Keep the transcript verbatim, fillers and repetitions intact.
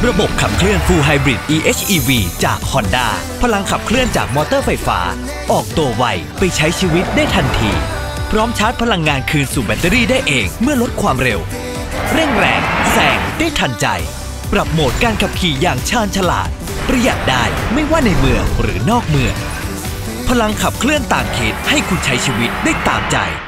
ระบบขับเคลื่อน Full Hybrid อี เอช อี วี จาก Honda พลังขับเคลื่อนจากมอเตอร์ไฟฟ้าออกตัวไวไปใช้ชีวิตได้ทันทีพร้อมชาร์จพลังงานคืนสู่แบตเตอรี่ได้เองเมื่อลดความเร็วเร่งแรงแซงได้ทันใจปรับโหมดการขับขี่อย่างชาญฉลาดประหยัดได้ไม่ว่าในเมืองหรือนอกเมืองพลังขับเคลื่อนต่างเขตให้คุณใช้ชีวิตได้ตามใจ